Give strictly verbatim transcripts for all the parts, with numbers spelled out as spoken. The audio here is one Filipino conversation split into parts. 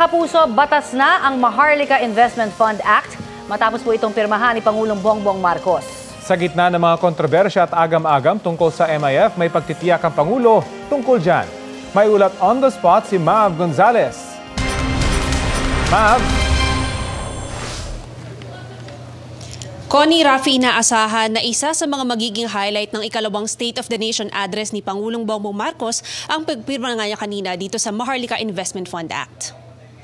Mga kapuso, batas na ang Maharlika Investment Fund Act matapos po itong pirmahan ni Pangulong Bongbong Marcos. Sa gitna ng mga kontrobersya at agam-agam tungkol sa M I F, may pagtitiyak ang Pangulo tungkol dyan. May ulat on the spot si Mav Gonzalez. Mav? Connie, Rafi, inaasahan na isa sa mga magiging highlight ng ikalawang State of the Nation address ni Pangulong Bongbong Marcos ang pagpirma nga niya kanina dito sa Maharlika Investment Fund Act.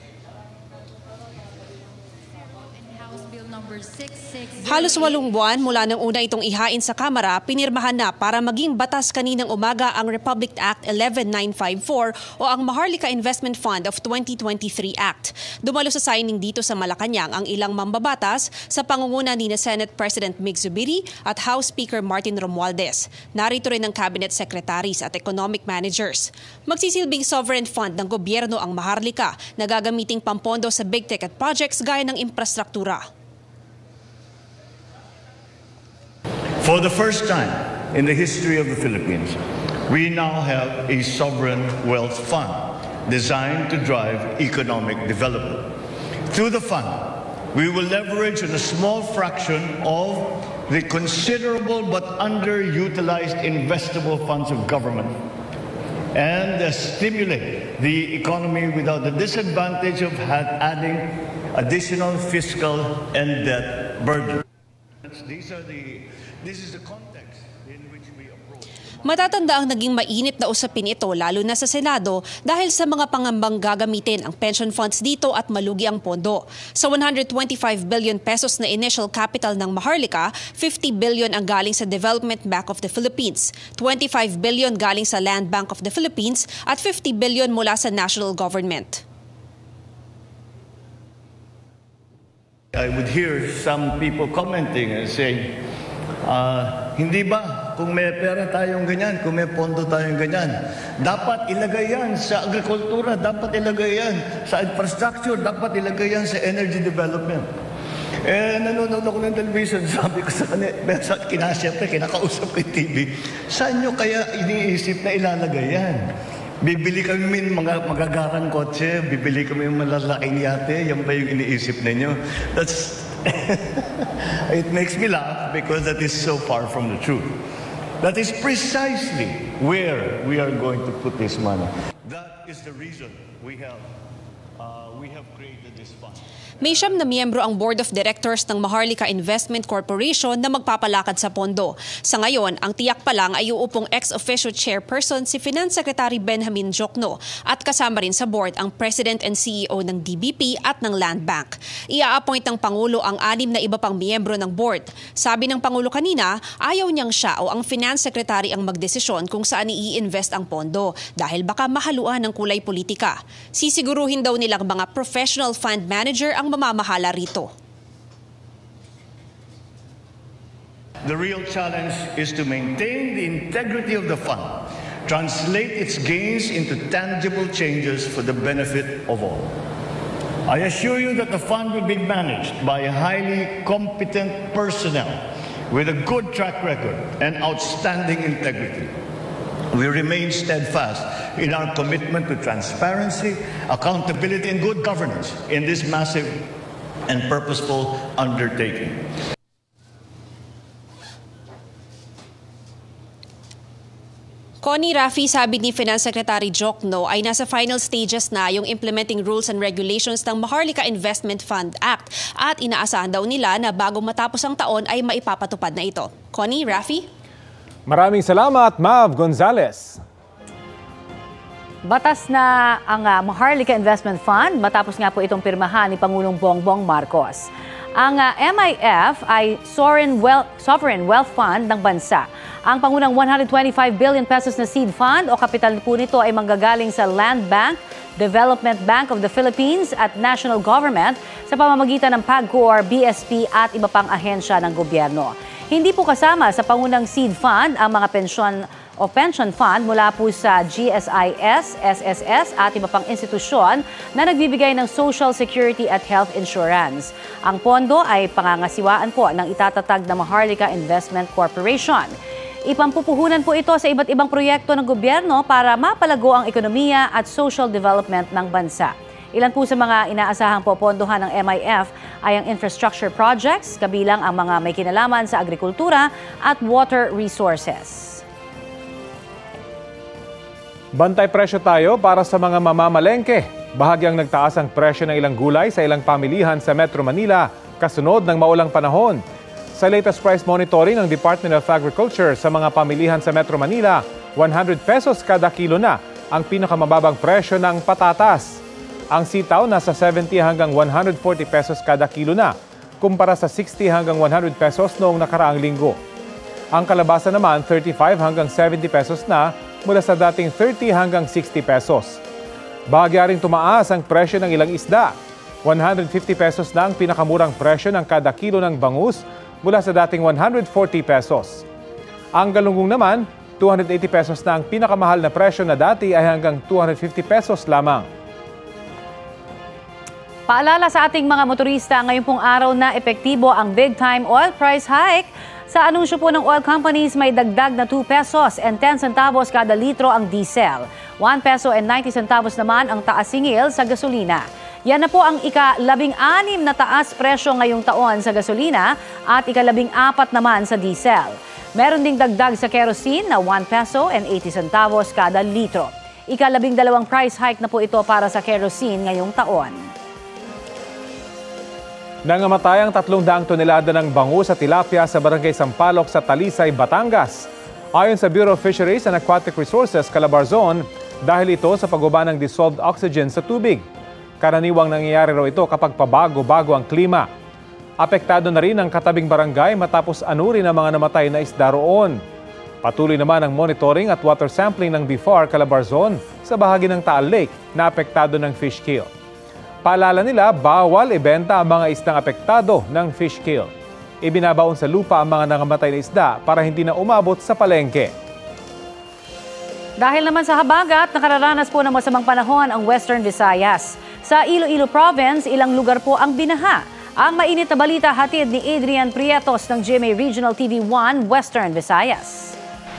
Halos walong buwan mula nang una itong ihain sa Kamara, pinirmahan na para maging batas kaninang umaga ang Republic Act eleven nine five four o ang Maharlika Investment Fund of twenty twenty-three Act. Dumalo sa signing dito sa Malacanang ang ilang mambabatas sa pangunguna ni Senate President Mig Zubiri at House Speaker Martin Romualdez. Narito rin ang Cabinet Secretaries at Economic Managers. Magsisilbing sovereign fund ng gobyerno ang Maharlika na gagamiting pampondo sa big-ticket projects gaya ng infrastruktura. For the first time in the history of the Philippines, we now have a sovereign wealth fund designed to drive economic development. Through the fund, we will leverage on a small fraction of the considerable but underutilized investable funds of government and uh, stimulate the economy without the disadvantage of adding additional fiscal and debt burden. These are the This is the context in which we approach. Matatanda ang naging mainit na usapin ito lalo na sa Senado dahil sa mga pangambang gagamitin ang pension funds dito at malugi ang pondo. Sa one hundred twenty-five billion pesos na initial capital ng Maharlika, fifty billion ang galing sa Development Bank of the Philippines, twenty-five billion galing sa Land Bank of the Philippines at fifty billion mula sa national government. I would hear some people commenting and saying, Uh, hindi ba kung may pera tayong ganyan, kung may pondo tayong ganyan, dapat ilagay yan sa agrikultura, dapat ilagay yan sa infrastructure, dapat ilagay yan sa energy development. Eh, nanonood ako ng television, sabi ko sa kanila, kinasiyempre, kinakausap ko yung T V, saan nyo kaya iniisip na ilalagay yan? Bibili kami min mga magagarang kotse, bibili kami yung malalaking yate, yan ba yung iniisip ninyo? That's it makes me laugh because that is so far from the truth. That is precisely where we are going to put this money. That is the reason we have uh, we have created this fund. May siyam na miyembro ang Board of Directors ng Maharlika Investment Corporation na magpapalakad sa pondo. Sa ngayon, ang tiyak pa lang ay uupong ex-officio chairperson si Finance Secretary Benjamin Diokno at kasama rin sa board ang President and C E O ng D B P at ng Land Bank. Ia-appoint ng Pangulo ang anim na iba pang miyembro ng board. Sabi ng Pangulo kanina, ayaw niyang siya o ang Finance Secretary ang magdesisyon kung saan i-invest ang pondo dahil baka mahaluan ng kulay politika. Sisiguruhin daw nilang mga professional fund manager ang mamamahala rito. The real challenge is to maintain the integrity of the fund, translate its gains into tangible changes for the benefit of all. I assure you that the fund will be managed by highly competent personnel with a good track record and outstanding integrity. We remain steadfast in our commitment to transparency, accountability, and good governance in this massive and purposeful undertaking. Connie, Rafi, sabi ni Finance Secretary Diokno ay nasa final stages na yung implementing rules and regulations ng Maharlika Investment Fund Act at inaasahan daw nila na bago matapos ang taon ay maipapatupad na ito. Connie, Rafi? Maraming salamat, Mav Gonzalez. Batas na ang uh, Maharlika Investment Fund matapos nga po itong pirmahan ni Pangulong Bongbong Marcos. Ang uh, M I F ay Sovereign Wealth, Sovereign Wealth Fund ng bansa. Ang pangunang one hundred twenty-five billion pesos na seed fund o kapital po nito ay manggagaling sa Land Bank, Development Bank of the Philippines at National Government sa pamamagitan ng PAGCOR, B S P at iba pang ahensya ng gobyerno. Hindi po kasama sa pangunang seed fund ang mga pensyon o pension fund mula po sa G S I S, S S S at iba pang institusyon na nagbibigay ng Social Security at Health Insurance. Ang pondo ay pangangasiwaan po ng itatatag na Maharlika Investment Corporation. Ipampupuhunan po ito sa iba't ibang proyekto ng gobyerno para mapalago ang ekonomiya at social development ng bansa. Ilan po sa mga inaasahang popondohan ng M I F ay ang infrastructure projects, kabilang ang mga may kinalaman sa agrikultura at water resources. Bantay presyo tayo para sa mga mamamalengke. Bahagyang nagtaas ang presyo ng ilang gulay sa ilang pamilihan sa Metro Manila kasunod ng maulang panahon. Sa latest price monitoring ng Department of Agriculture sa mga pamilihan sa Metro Manila, one hundred pesos kada kilo na ang pinakamababang presyo ng patatas. Ang sitaw nasa seventy hanggang one hundred forty pesos kada kilo na, kumpara sa sixty hanggang one hundred pesos noong nakaraang linggo. Ang kalabasa naman thirty-five hanggang seventy pesos na mula sa dating thirty hanggang sixty pesos. Bahagya ring tumaas ang presyo ng ilang isda. one hundred fifty pesos na ang pinakamurang presyo ng kada kilo ng bangus mula sa dating one hundred forty pesos. Ang galunggong naman, two hundred eighty pesos na ang pinakamahal na presyo na dati ay hanggang two hundred fifty pesos lamang. Paalala sa ating mga motorista, ngayon pong araw na epektibo ang big-time oil price hike. Sa anunsyo po ng oil companies, may dagdag na two pesos and ten centavos kada litro ang diesel. one peso and ninety centavos naman ang taas singil sa gasolina. Yan na po ang ika-labing-anim na taas presyo ngayong taon sa gasolina at ika-labing-apat naman sa diesel. Meron ding dagdag sa kerosene na one peso and eighty centavos kada litro. Ika-labing-dalawang price hike na po ito para sa kerosene ngayong taon. Nangamatay ang tatlong daang tonelada ng bangus at tilapia sa barangay Sampaloc sa Talisay, Batangas. Ayon sa Bureau of Fisheries and Aquatic Resources, Calabarzon, dahil ito sa pagbaba ng dissolved oxygen sa tubig. Karaniwang nangyayari raw ito kapag pabago-bago ang klima. Apektado na rin ang katabing barangay matapos anurin ang mga namatay na isda roon. Patuloy naman ang monitoring at water sampling ng B F A R Calabarzon sa bahagi ng Taal Lake na apektado ng fish kill. Paalala nila, bawal ibenta ang mga isdang apektado ng fish kill. Ibinabaon sa lupa ang mga nangamatay na isda para hindi na umabot sa palengke. Dahil naman sa habagat, nakararanas po ng masamang panahon ang Western Visayas. Sa Iloilo Province, ilang lugar po ang binaha. Ang mainit na balita hatid ni Adrian Prietos ng G M A Regional T V one Western Visayas.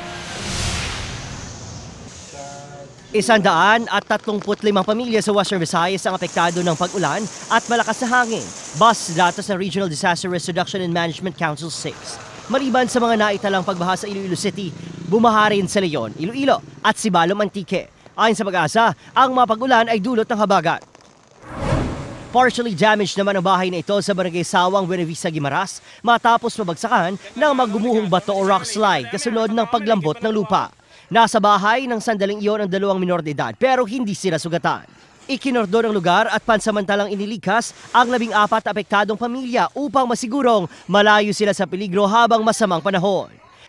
Isandaan at tatlongput limang pamilya sa Western Visayas ang apektado ng pag-ulan at malakas na hangin. Base data sa Regional Disaster Risk Reduction and Management Council six. Maliban sa mga naitalang pagbaha sa Iloilo City, bumaha rin sa Leon, Iloilo at Sibalom, Antique. Ayon sa Pag-asa, ang mga pag-ulan ay dulot ng habagat. Partially damaged naman ang bahay na ito sa barangay Sawang, Buenavista, Guimaras matapos mabagsakan ng magumuhong bato o rock slide kasunod ng paglambot ng lupa. Nasa bahay ng sandaling iyon ang dalawang minor de edad pero hindi sila sugatan. Ikinordon ang lugar at pansamantalang inilikas ang labing apat na apektadong pamilya upang masigurong malayo sila sa peligro habang masamang panahon.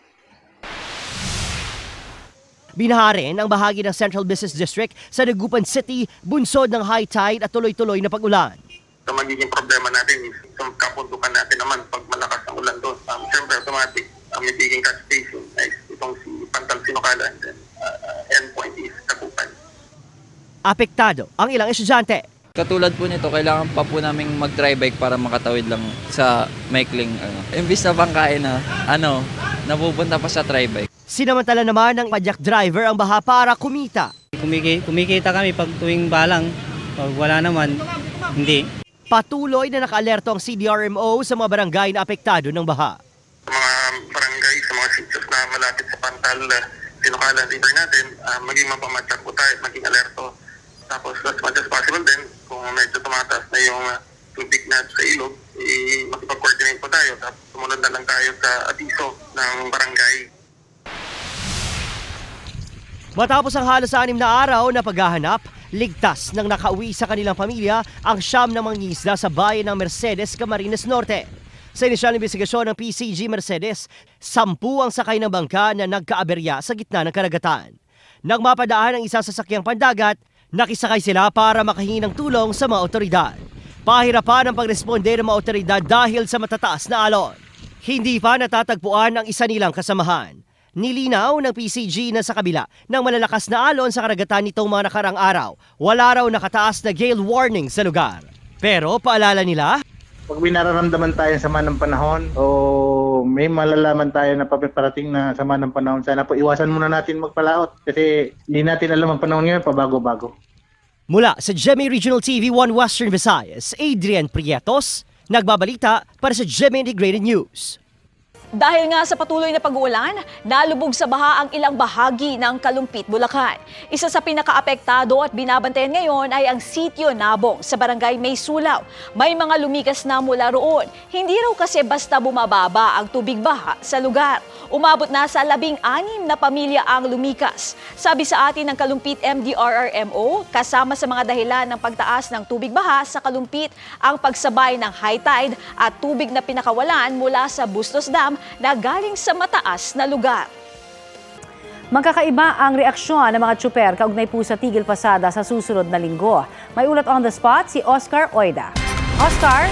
Binaha rin ang bahagi ng Central Business District sa Dagupan City, bunsod ng high tide at tuloy-tuloy na pag-ulan. Ang magiging problema natin is sa kapuntukan natin naman pag malakas ang ulan doon. Um, Siyempre, automatic, ang um, magiging catch basin ay itong si Pantal Sinocala and then uh, endpoint is Dagupan. Apektado ang ilang estudyante. Katulad po nito, kailangan pa po namin mag-dry bike para makatawid lang sa maikling ano. Imbis na pangkain na, ano, napupunta pa sa dry bike. Sinamantala naman ng padyak driver ang baha para kumita. Kumiki, kumikita kami pag tuwing balang, pag wala naman, hindi. Patuloy na naka-alerto ang C D R M O sa mga barangay na apektado ng baha. Sa mga barangay, sa mga sitios na malapit sa Pantal, Sinocala River natin, uh, maging mapamatyak po tayo, maging alerto. Tapos as much as possible din, kung medyo tumataas na yung uh, tubig na sa ilog, eh, makipag-coordinate po tayo. Tapos sumunod na lang tayo sa abiso ng barangay. Matapos ang halos anim na araw na paghahanap, ligtas nang nakauwi sa kanilang pamilya ang siyam na mangingisda sa bayan ng Mercedes, Camarines Norte. Sa inisyal investigasyon ng P C G Mercedes, sampu ang sakay ng bangka na nagkaaberya sa gitna ng karagatan. Nang mapadaan ang isa sa sakyang pandagat, nakisakay sila para makahingi ng tulong sa mga otoridad. Pahirapan ang pagresponde ng mga otoridad dahil sa matataas na alon. Hindi pa natatagpuan ang isa nilang kasamahan. Nilinaw ng P C G na sa kabila ng malalakas na alon sa karagatan nitong mga nakarang araw, wala raw nakataas na gale warning sa lugar. Pero paalala nila, pag binararamdaman tayo sama ng panahon o may malalaman tayo na paparating na sama ng panahon, sana po iwasan muna natin magpalaot kasi hindi natin alam ang panahon ngayon, pabago-bago. Mula sa G M A Regional T V one Western Visayas, Adrian Prietos, nagbabalita para sa G M A Integrated News. Dahil nga sa patuloy na pag-uulan, nalubog sa baha ang ilang bahagi ng Kalumpit, Bulacan. Isa sa pinakaapektado at binabantayan ngayon ay ang Sitio Nabong sa barangay May Sulaw. May mga lumikas na mula roon. Hindi raw kasi basta bumababa ang tubig baha sa lugar. Umabot na sa labing anim na pamilya ang lumikas. Sabi sa atin ng Kalumpit M D R R M O, kasama sa mga dahilan ng pagtaas ng tubig baha sa Kalumpit ang pagsabay ng high tide at tubig na pinakawalan mula sa Bustos Dam na galing sa mataas na lugar. Magkakaiba ang reaksyon ng mga tsuper kaugnay po sa tigil pasada sa susunod na linggo. May ulat on the spot si Oscar Oida. Oscar?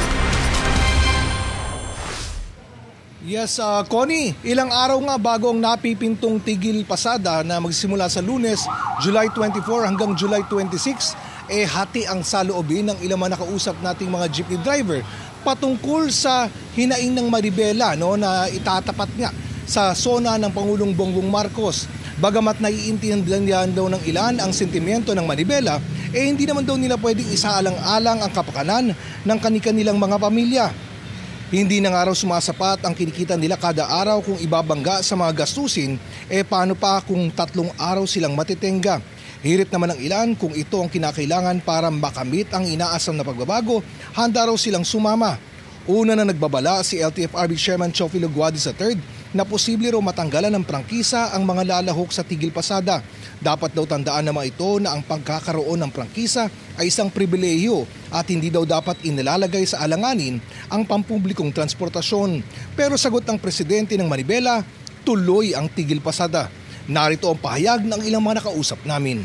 Yes, uh, Connie, ilang araw nga bago ang napipintong tigil pasada na magsimula sa Lunes, July twenty-four hanggang July twenty-six, eh hati ang saloobin ng ilang mga nakausap nating mga jeepney driver patungkol sa hinaing ng Maribela, no, na itatapat nga sa sona ng Pangulong Bongbong Marcos. Bagamat naiintindihan daw ng ilan ang sentimiento ng Maribela, eh hindi naman daw nila pwedeng isaalang-alang ang kapakanan ng kani-kanilang mga pamilya. Hindi na nga raw sumasapat ang kinikita nila kada araw kung ibabangga sa mga gastusin, eh paano pa kung tatlong araw silang matitenga. Hirit naman ng ilan kung ito ang kinakailangan para makamit ang inaasam na pagbabago, handa raw silang sumama. Una na nagbabala si L T F R B Chairman Chofilo Guadis the third na posible raw matanggalan ng prangkisa ang mga lalahok sa tigil pasada. Dapat daw tandaan naman ito na ang pagkakaroon ng prangkisa ay isang pribilehiyo at hindi daw dapat inilalagay sa alanganin ang pampublikong transportasyon. Pero sagot ng presidente ng Maribela, tuloy ang tigil pasada. Narito ang pahayag ng ilang mga nakausap namin.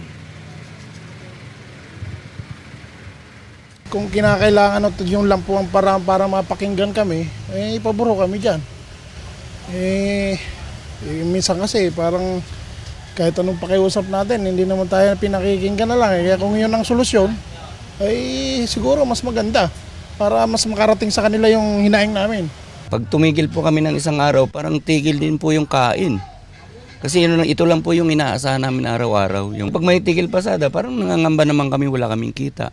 Kung kinakailangan yung lampuan para, para mapakinggan kami, eh ipaburo kami dyan. Eh, eh minsan kasi parang kahit anong pakiusap natin, hindi naman tayo pinakikinggan na lang. Eh. Kaya kung yun ang solusyon, ay siguro mas maganda para mas makarating sa kanila yung hinaing namin. Pag tumigil po kami ng isang araw, parang tigil din po yung kain. Kasi ito lang po yung inaasahan namin araw-araw. Yung pag may tigil pasada, parang nangangamba naman kami, wala kaming kita.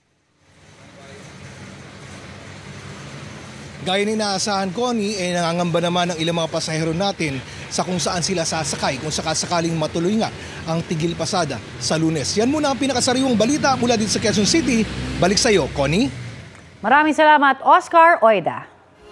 Gaya ng inaasahan, Connie, eh, nangangamba naman ng ilang mga pasahero natin sa kung saan sila sasakay kung sakasakaling matuloy nga ang tigil pasada sa Lunes. Yan muna ang pinakasariwang balita mula dito sa Quezon City. Balik sa iyo, Connie. Maraming salamat, Oscar Oida.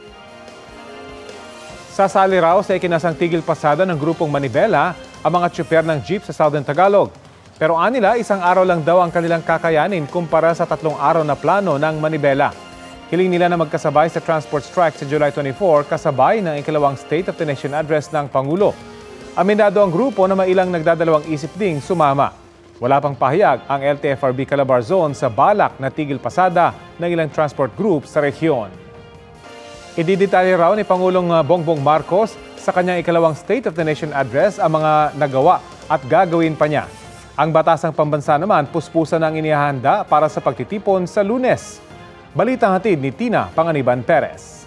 Sasali raw sa ikinasang tigil pasada ng grupong Manibela ang mga tsuper ng jeep sa Southern Tagalog. Pero anila, isang araw lang daw ang kanilang kakayanin kumpara sa tatlong araw na plano ng Manibela. Hiling nila na magkasabay sa transport strike sa July twenty-four kasabay ng ikalawang State of the Nation address ng Pangulo. Aminado ang grupo na mailang nagdadalawang isip ding sumama. Wala pang pahayag ang L T F R B Calabar Zone sa balak na tigil pasada ng ilang transport group sa rehiyon. Ididetalye raw ni Pangulong Bongbong Marcos sa kanyang ikalawang State of the Nation address ang mga nagawa at gagawin pa niya. Ang batasang pambansa naman puspusan ang inihahanda para sa pagtitipon sa Lunes. Balitang hatid ni Tina Panganiban Perez.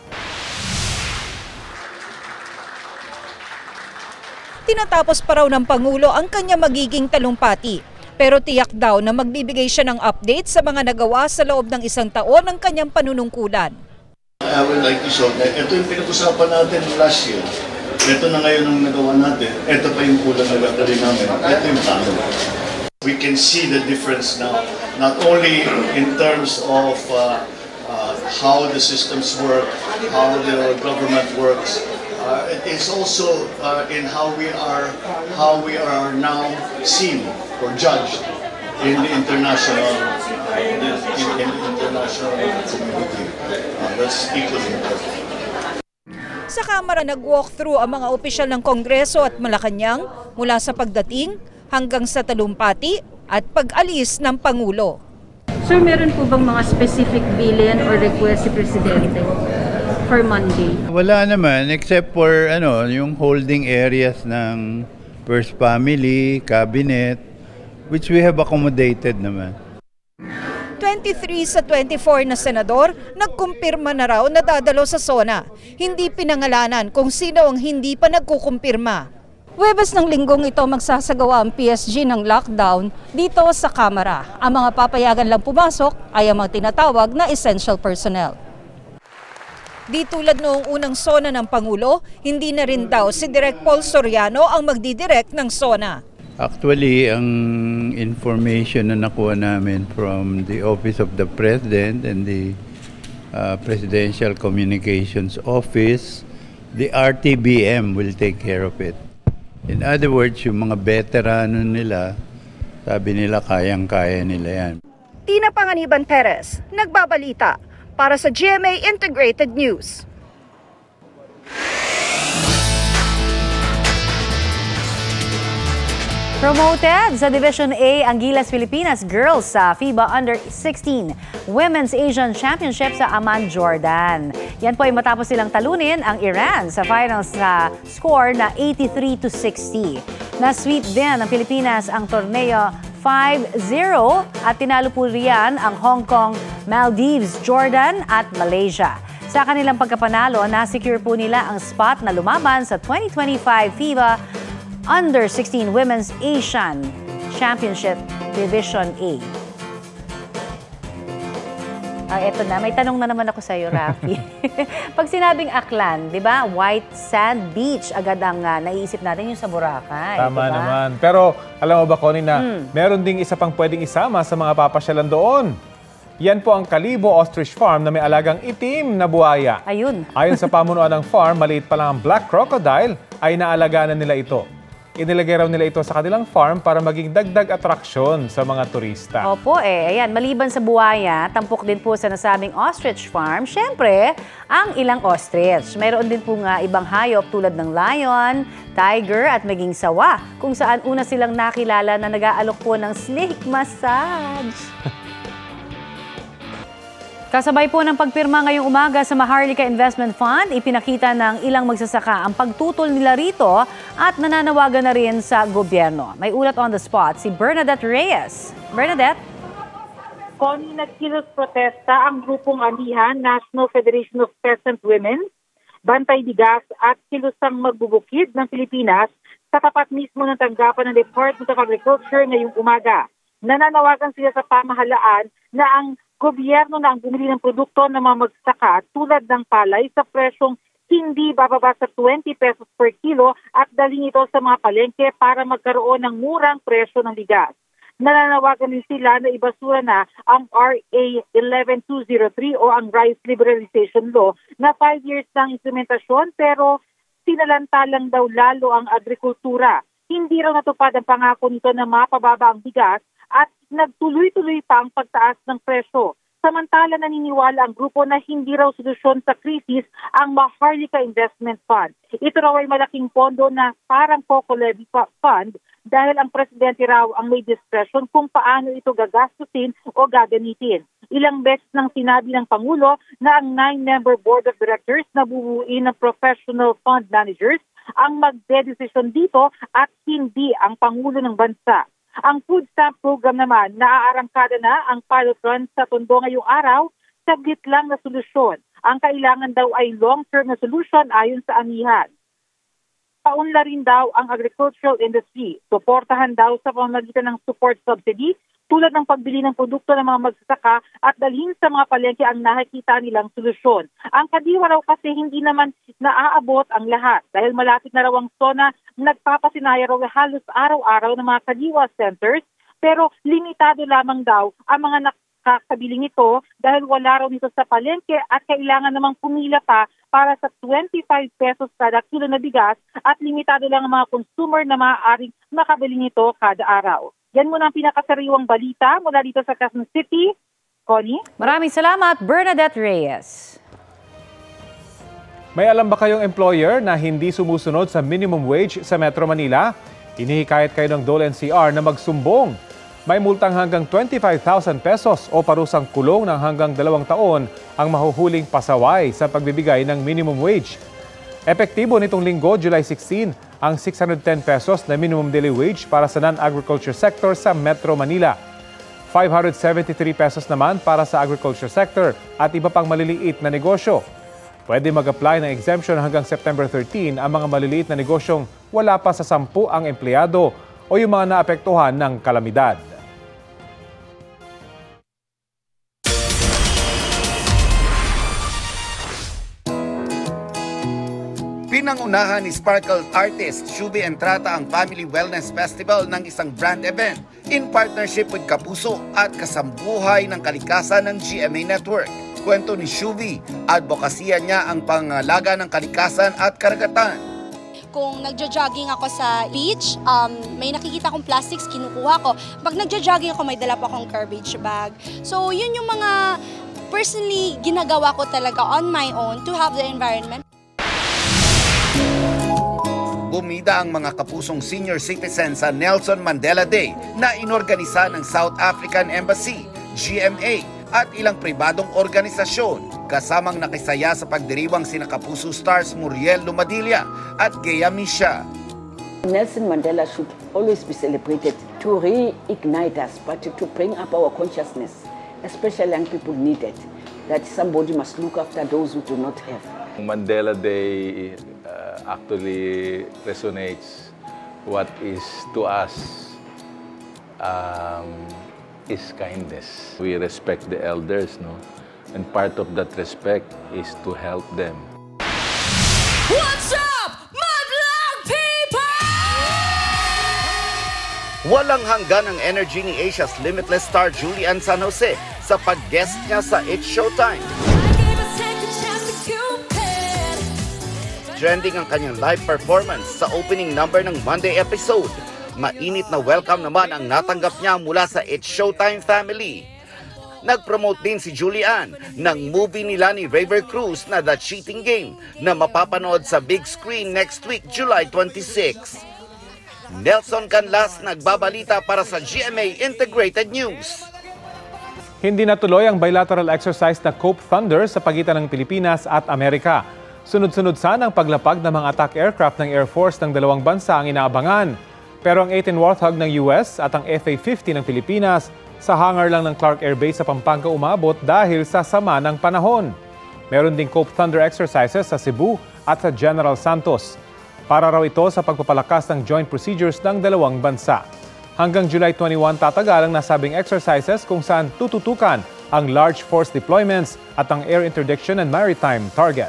Tinatapos pa raw ng Pangulo ang kanya magiging talumpati. Pero tiyak daw na magbibigay siya ng update sa mga nagawa sa loob ng isang taon ng kanyang panunungkulan. I would like to show that ito yung pinag-usapan natin last year. Ito na ngayon ang nagawa natin. Ito pa yung kulang na gagawin namin. Ito yung plano. We can see the difference now, not only in terms of uh, uh, how the systems work, how the government works. Uh, it is also uh, in how we are, how we are now seen or judged in the international, in the, in the international community. Uh, that's equally important. Sa Kamara nag-walkthrough ang mga opisyal ng Kongreso at Malacanang mula sa pagdating hanggang sa talumpati at pag-alis ng Pangulo. Sir, meron po bang mga specific billion or request si Presidente for Monday? Wala naman except for ano, yung holding areas ng First Family, Cabinet, which we have accommodated naman. twenty-three sa twenty-four na senador nagkumpirma na raw na dadalo sa SONA. Hindi pinangalanan kung sino ang hindi pa nagkukumpirma. Huwebes ng linggong ito magsasagawa ang P S G ng lockdown dito sa Kamara. Ang mga papayagan lang pumasok ay ang mga tinatawag na essential personnel. Di tulad noong unang SONA ng Pangulo, hindi na rin daw si Direk Paul Soriano ang magdidirect ng SONA. Actually, ang information na nakuha namin from the Office of the President and the uh, Presidential Communications Office, the R T B M will take care of it. In other words, yung mga veterano nila, sabi nila kayang-kaya nila yan. Tina Panganiban Perez, nagbabalita para sa G M A Integrated News. Promoted sa Division A ang Gilas Pilipinas Girls sa FIBA Under sixteen Women's Asian Championship sa Amman, Jordan. Yan po ay matapos silang talunin ang Iran sa finals sa score na eighty-three to sixty. Na-sweep din ng Pilipinas ang torneo five zero at tinalo po riyan ang Hong Kong, Maldives, Jordan at Malaysia. Sa kanilang pagkapanalo, na-secure po nila ang spot na lumaban sa twenty twenty-five FIBA Under sixteen Women's Asian Championship Division A. Ah, eto na, may tanong na naman ako sa iyo, Rafi. Pag sinabing Aklan, di ba, white sand beach, agad ang uh, naiisip natin yung sa Boracay. Tama diba? naman. Pero alam mo ba, Connie, na hmm. meron ding isa pang pwedeng isama sa mga papasyalan doon. Yan po ang Kalibo Ostrich Farm na may alagang itim na buhaya. Ayun. Ayon sa pamunuan ng farm, maliit pa lang ang black crocodile, ay naalagaan na nila ito. Inilagay raw nila ito sa kanilang farm para maging dagdag atraksyon sa mga turista. Opo eh, ayan, maliban sa buhaya, tampok din po sa nasabing ostrich farm, syempre, ang ilang ostrich. Mayroon din po nga ibang hayop tulad ng lion, tiger at maging sawa, kung saan una silang nakilala na nag-aalok po ng snake massage. Kasabay po ng pagpirma ngayong umaga sa Maharlika Investment Fund, ipinakita ng ilang magsasaka ang pagtutol nila rito at nananawagan na rin sa gobyerno. May ulat on the spot si Bernadette Reyes. Bernadette? Connie, nagkilos protesta ang grupong Anihan, National Federation of Peasant Women, Bantay Bigas at Kilusang Magbubukid ng Pilipinas sa tapat mismo ng tanggapan ng Department of Agriculture ngayong umaga. Nananawagan sila sa pamahalaan na ang gobyerno na ang bumili ng produkto ng mga magsasaka tulad ng palay sa presyong hindi bababa sa twenty pesos per kilo at dalhin ito sa mga palengke para magkaroon ng murang presyo ng bigas. Nananawagan din sila na ibasura na ang R A eleven two oh three o ang Rice Liberalization Law na five years ng implementasyon pero sinalantalang daw lalo ang agrikultura. Hindi raw natupad ang pangako nito na mapababa ang bigas at nagtuloy-tuloy pa ang pagtaas ng presyo. Samantala naniniwala ang grupo na hindi raw solusyon sa krisis ang Maharlika Investment Fund. Ito raw ay malaking pondo na parang Coco Levy Fund dahil ang presidente raw ang may discretion kung paano ito gagastusin o gagamitin. Ilang beses nang sinabi ng Pangulo na ang nine-member board of directors na bubuuin ng professional fund managers ang magdedesisyon dito at hindi ang Pangulo ng bansa. Ang food stamp program naman, naaarangkada na ang pilot run sa Tondo ngayong araw, saglit lang na solusyon. Ang kailangan daw ay long-term na solusyon ayon sa anihan. Paunla rin daw ang agricultural industry. Suportahan daw sa pamamagitan ng support subsidy tulad ng pagbili ng produkto ng mga magsasaka at dalhin sa mga palengke ang nakikita nilang solusyon. Ang kadiwa raw kasi hindi naman naaabot ang lahat dahil malapit na raw ang SONA, nagpapasinaya raw halos araw-araw ng mga kadiwa centers pero limitado lamang daw ang mga nakakabili nito dahil wala raw nito sa palengke at kailangan namang pumila pa para sa twenty-five pesos kada kilo na bigas at limitado lang ang mga consumer na maaaring makabili nito kada araw. Yan muna ang pinakasariwang balita mula dito sa Quezon City. Connie? Maraming salamat, Bernadette Reyes. May alam ba kayong employer na hindi sumusunod sa minimum wage sa Metro Manila? Inihikayat kayo ng Dole N C R na magsumbong. May multang hanggang twenty-five thousand pesos o parusang kulong ng hanggang dalawang taon ang mahuhuling pasaway sa pagbibigay ng minimum wage. Epektibo nitong linggo, July sixteen, ang six hundred ten pesos na minimum daily wage para sa non-agriculture sector sa Metro Manila. five hundred seventy-three pesos naman para sa agriculture sector at iba pang maliliit na negosyo. Pwede mag-apply ng exemption hanggang September thirteen ang mga maliliit na negosyong wala pa sa sampu ang empleyado o yung mga naapektuhan ng kalamidad. Pinangunahan ni Sparkle artist Shubi Entrata ang Family Wellness Festival ng isang brand event in partnership with Kapuso at kasambuhay ng kalikasan ng G M A Network. Kwento ni Shubi, advokasya niya ang pangalaga ng kalikasan at karagatan. Kung nagjo-jogging ako sa beach, um, may nakikita akong plastics, kinukuha ko. Pag nagjo-jogging ako, may dala pa akong garbage bag. So yun yung mga personally ginagawa ko talaga on my own to help the environment. Bumida ang mga kapusong senior citizen sa Nelson Mandela Day na inorganisa ng South African Embassy, G M A at ilang pribadong organisasyon. Kasamang nakisaya sa pagdiriwang sina Kapuso stars Muriel Lumadilla at Gea Misha. Nelson Mandela should always be celebrated to reignite us, but to bring up our consciousness, especially young people need it, that somebody must look after those who do not have. Mandela Day uh, actually resonates what is to us um, is kindness. We respect the elders, no? And part of that respect is to help them. What's up, Madlang people? Walang hanggan ang energy ni Asia's Limitless star Julian San Jose sa pag-guest niya sa It's Showtime. Trending ang kanyang live performance sa opening number ng Monday episode. Mainit na welcome naman ang natanggap niya mula sa It's Showtime family. Nag-promote din si Julian ng movie nila ni Raver Cruz na The Cheating Game na mapapanood sa big screen next week, July twenty-sixth. Nelson Canlas nagbabalita para sa G M A Integrated News. Hindi natuloy ang bilateral exercise na Cope Thunder sa pagitan ng Pilipinas at Amerika. Sunod-sunod sana ang paglapag ng mga attack aircraft ng Air Force ng dalawang bansa ang inaabangan. Pero ang eighteen Warthog ng U S at ang F A fifty ng Pilipinas sa hangar lang ng Clark Air Base sa Pampanga umabot dahil sa sama ng panahon. Meron ding Cope Thunder exercises sa Cebu at sa General Santos. Para raw ito sa pagpapalakas ng joint procedures ng dalawang bansa. Hanggang July twenty-first tatagal ang nasabing exercises kung saan tututukan ang large force deployments at ang air interdiction and maritime target.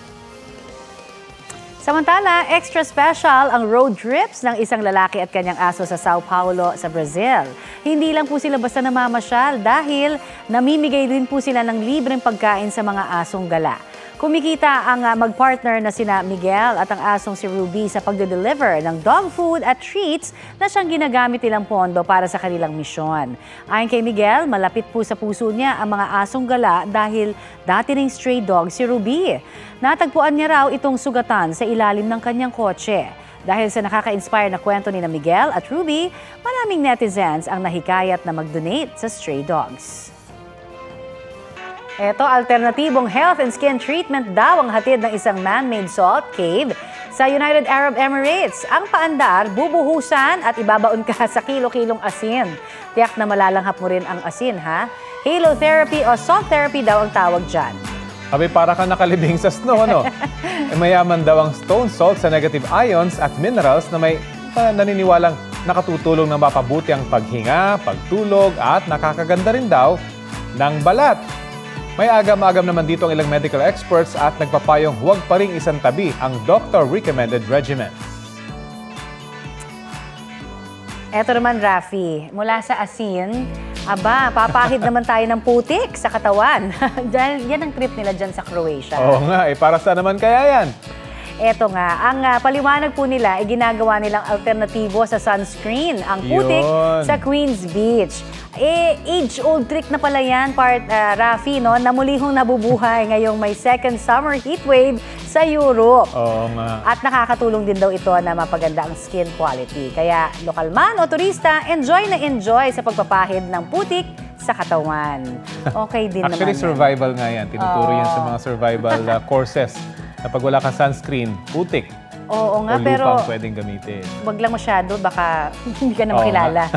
Samantala, extra special ang road trips ng isang lalaki at kanyang aso sa Sao Paulo sa Brazil. Hindi lang po sila basta namamasyal dahil namimigay din po sila ng libreng pagkain sa mga asong gala. Kumikita ang uh, magpartner na sina Miguel at ang asong si Ruby sa pagde-deliver ng dog food at treats na siyang ginagamit nilang pondo para sa kanilang misyon. Ayon kay Miguel, malapit po sa puso niya ang mga asong gala dahil dati ring stray dog si Ruby. Natagpuan niya raw itong sugatan sa ilalim ng kanyang kotse. Dahil sa nakaka-inspire na kwento ni na Miguel at Ruby, maraming netizens ang nahikayat na mag-donate sa stray dogs. Ito, alternatibong health and skin treatment daw ang hatid ng isang man-made salt cave sa United Arab Emirates. Ang paandar, bubuhusan at ibabaon ka sa kilo-kilong asin. Tiyak na malalanghap mo rin ang asin, ha? Halotherapy o salt therapy daw ang tawag dyan. Abi, para ka nakalibing sa snow, ano? E, mayaman daw ang stone salt sa negative ions at minerals na may uh, naniniwalang nakatutulong na mapabuti ang paghinga, pagtulog at nakakaganda rin daw ng balat. May agam-agam naman dito ang ilang medical experts at nagpapayong huwag pa ring isang tabi ang doctor-recommended regimen. Eto naman, Rafi, mula sa asin, aba, papahid naman tayo ng putik sa katawan. Dahil yan ang trip nila dyan sa Croatia. Oo nga, eh, para saan naman kaya yan? Eto nga, ang uh, paliwanag po nila ay ginagawa nilang alternatibo sa sunscreen, ang putik Yun. sa Queens Beach. Eh, age-old trick na pala yan, part, uh, Rafi, no? Na muli hong nabubuhay ngayong may second summer heatwave sa Europe. Oo nga. At nakakatulong din daw ito na mapaganda ang skin quality. Kaya lokal man o turista, enjoy na enjoy sa pagpapahid ng putik sa katawan. Okay din naman. Actually, survival yan. nga yan. Tinuturo oh. yan sa mga survival uh, courses. Na pag wala ka sunscreen, putik. Oo nga, o pero lupang pwedeng gamitin. Wag lang masyado, baka hindi ka na makilala.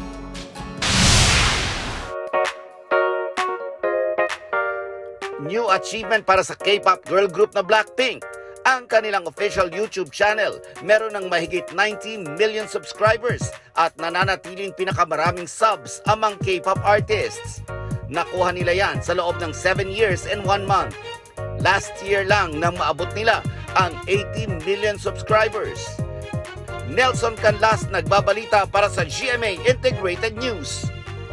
New achievement para sa K-pop girl group na Blackpink. Ang kanilang official YouTube channel meron ng mahigit ninety million subscribers at nananatiling pinakamaraming subs among K-pop artists. Nakuha nila yan sa loob ng seven years and one month. Last year lang nang maabot nila ang eighty million subscribers. Nelson Canlas nagbabalita para sa G M A Integrated News.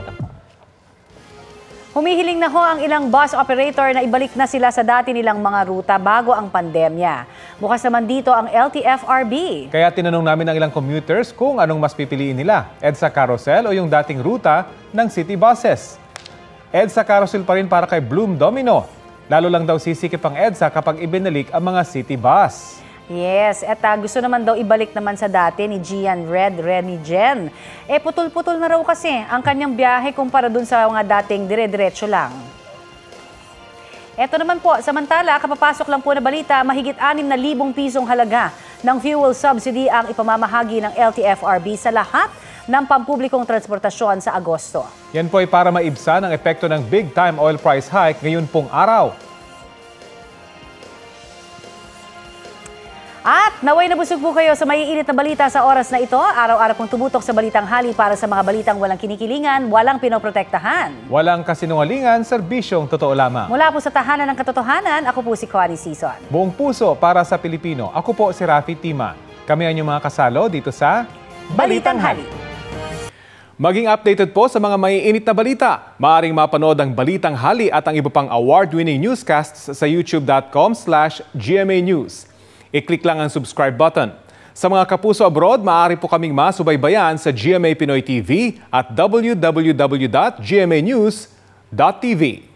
Humihiling na ho ang ilang bus operator na ibalik na sila sa dati nilang mga ruta bago ang pandemya. Bukas naman dito ang L T F R B. Kaya tinanong namin ang ilang commuters kung anong mas pipiliin nila, EDSA Carousel o yung dating ruta ng city buses. EDSA Carousel pa rin para kay Bloom Domino. Lalo lang daw sisikip ang EDSA kapag ibinalik ang mga city bus. Yes, at uh, gusto naman daw ibalik naman sa dati ni Gian Red Renigen. Eh putol-putol na raw kasi ang kanyang biyahe kumpara dun sa mga dating dire-diretso lang. Eto naman po, samantala, kapapasok lang po na balita, mahigit anim na libong pisong halaga ng fuel subsidy ang ipamamahagi ng L T F R B sa lahat ng pampublikong transportasyon sa Agosto. Yan po ay para maibsan ang epekto ng big-time oil price hike ngayon pong araw. At naway nabusog po kayo sa maiinit na balita sa oras na ito. Araw-araw pong tumutok sa Balitang Hali para sa mga balitang walang kinikilingan, walang pinoprotektahan. Walang kasinungalingan, serbisyong totoo lamang. Mula po sa tahanan ng katotohanan, ako po si Connie Sison. Buong puso para sa Pilipino. Ako po si Rafi Tima. Kami ang inyong mga kasalo dito sa Balitang Hali. Maging updated po sa mga maiinit na balita. Maaring mapanood ang Balitang Hali at ang iba pang award-winning newscasts sa youtube dot com slash G M A News. I-click lang ang subscribe button. Sa mga kapuso abroad, maaari po kaming masubaybayan sa G M A Pinoy T V at w w w dot g m a news dot t v.